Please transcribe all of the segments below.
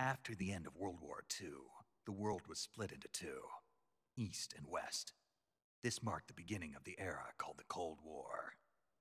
After the end of World War II, the world was split into two, East and West. This marked the beginning of the era called the Cold War.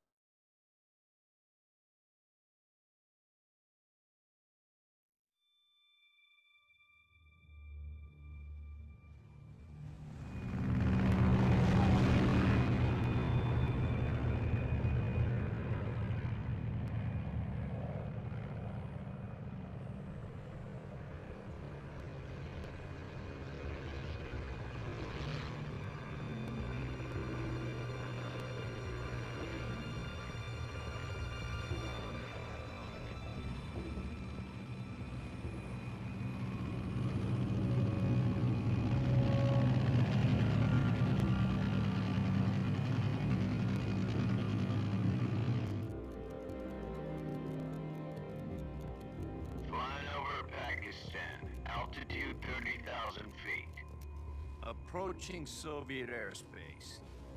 Flying over Pakistan, altitude 30,000 feet. Approaching Soviet airspace.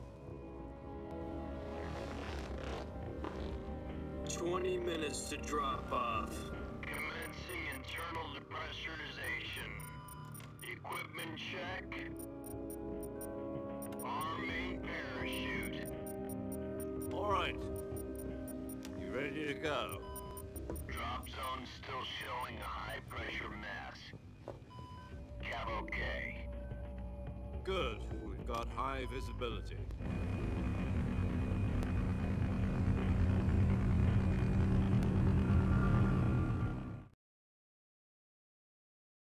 20 minutes to drop off. Commencing internal depressurization. Equipment check. Arm main parachute. All right. You ready to go? Drop zone still showing a high pressure mass. Cav okay. Good. We've got high visibility.